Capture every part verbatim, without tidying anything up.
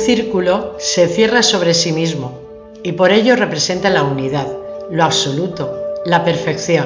círculo se cierra sobre sí mismo y por ello representa la unidad, lo absoluto, la perfección.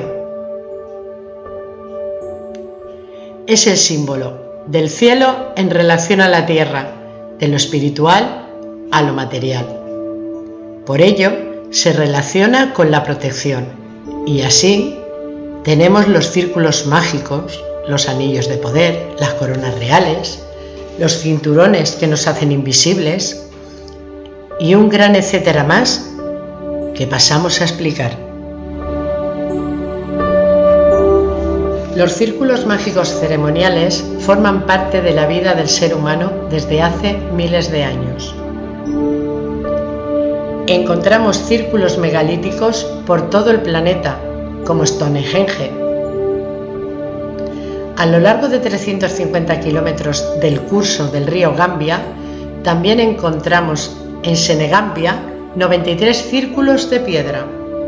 Es el símbolo del cielo en relación a la tierra, de lo espiritual a lo material. Por ello, se relaciona con la protección y así tenemos los círculos mágicos, los anillos de poder, las coronas reales, los cinturones que nos hacen invisibles y un gran etcétera más que pasamos a explicar. Los círculos mágicos ceremoniales forman parte de la vida del ser humano desde hace miles de años. Encontramos círculos megalíticos por todo el planeta, como Stonehenge. A lo largo de trescientos cincuenta kilómetros del curso del río Gambia, también encontramos en Senegambia noventa y tres círculos de piedra.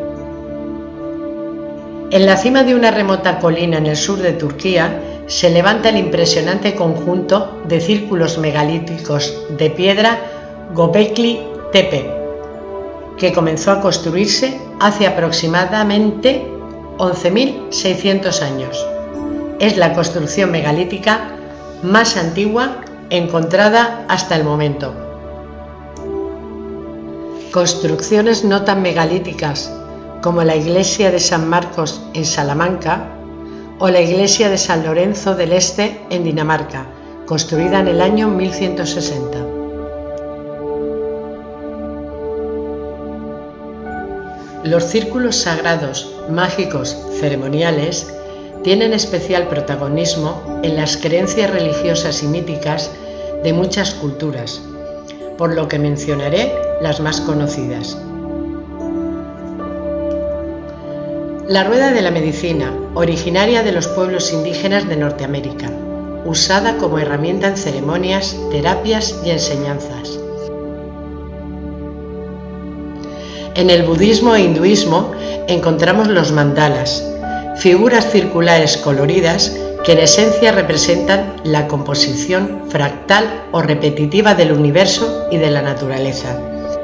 En la cima de una remota colina en el sur de Turquía se levanta el impresionante conjunto de círculos megalíticos de piedra Göbekli Tepe, que comenzó a construirse hace aproximadamente once mil seiscientos años. Es la construcción megalítica más antigua encontrada hasta el momento. Construcciones no tan megalíticas como la iglesia de San Marcos en Salamanca o la iglesia de San Lorenzo del Este en Dinamarca, construida en el año mil ciento sesenta. Los círculos sagrados, mágicos, ceremoniales tienen especial protagonismo en las creencias religiosas y míticas de muchas culturas, por lo que mencionaré las más conocidas. La rueda de la medicina, originaria de los pueblos indígenas de Norteamérica, usada como herramienta en ceremonias, terapias y enseñanzas. En el budismo e hinduismo encontramos los mandalas, figuras circulares coloridas que en esencia representan la composición fractal o repetitiva del universo y de la naturaleza.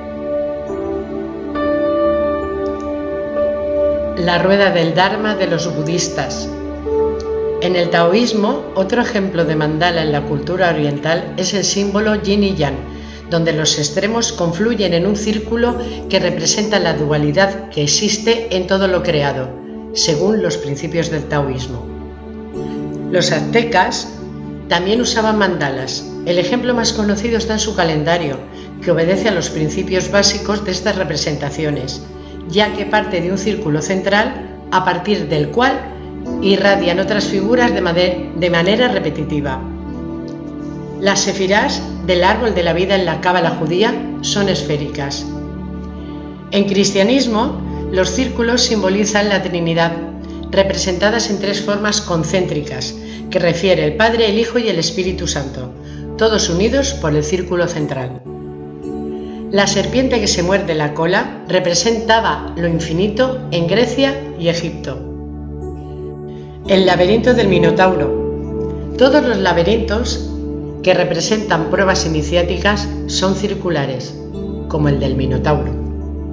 La rueda del Dharma de los budistas. En el taoísmo, otro ejemplo de mandala en la cultura oriental es el símbolo yin y yang, donde los extremos confluyen en un círculo que representa la dualidad que existe en todo lo creado, según los principios del taoísmo. Los aztecas también usaban mandalas. El ejemplo más conocido está en su calendario, que obedece a los principios básicos de estas representaciones, ya que parte de un círculo central a partir del cual irradian otras figuras de, de manera repetitiva. Las sefirás del árbol de la vida en la cábala judía son esféricas. En cristianismo, los círculos simbolizan la Trinidad, representadas en tres formas concéntricas, que refiere el Padre, el Hijo y el Espíritu Santo, todos unidos por el círculo central. La serpiente que se muerde la cola representaba lo infinito en Grecia y Egipto. El laberinto del Minotauro. Todos los laberintos que representan pruebas iniciáticas son circulares, como el del Minotauro.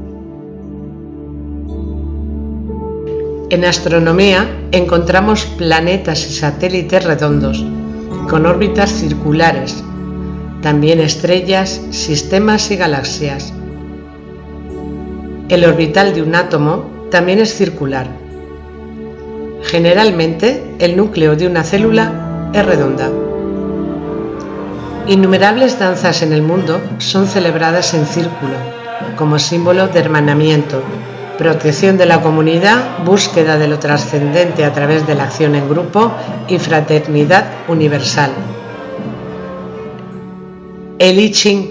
En astronomía encontramos planetas y satélites redondos, con órbitas circulares, también estrellas, sistemas y galaxias. El orbital de un átomo también es circular. Generalmente, el núcleo de una célula es redonda. Innumerables danzas en el mundo son celebradas en círculo, como símbolo de hermanamiento, protección de la comunidad, búsqueda de lo trascendente a través de la acción en grupo y fraternidad universal. El I Ching,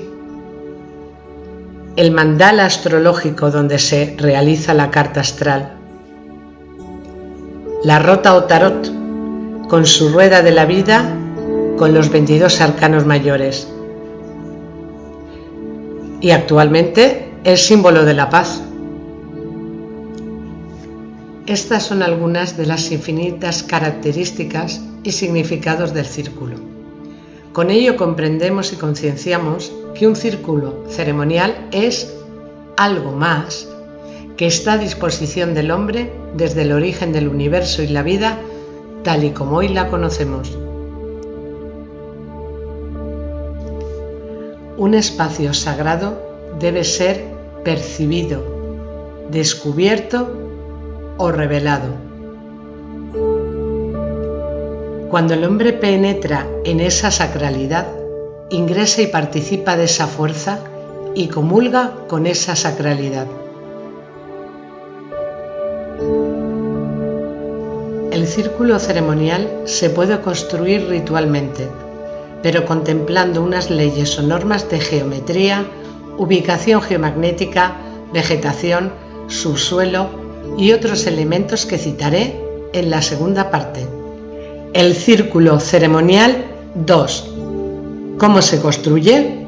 el mandala astrológico donde se realiza la carta astral. La Rota o Tarot, con su rueda de la vida, con los veintidós arcanos mayores. Y actualmente el símbolo de la paz. Estas son algunas de las infinitas características y significados del círculo. Con ello comprendemos y concienciamos que un círculo ceremonial es algo más que está a disposición del hombre desde el origen del universo y la vida tal y como hoy la conocemos. Un espacio sagrado debe ser percibido, descubierto o revelado. Cuando el hombre penetra en esa sacralidad, ingresa y participa de esa fuerza y comulga con esa sacralidad. El círculo ceremonial se puede construir ritualmente, pero contemplando unas leyes o normas de geometría, ubicación geomagnética, vegetación, subsuelo y otros elementos que citaré en la segunda parte. El círculo ceremonial dos. ¿Cómo se construye?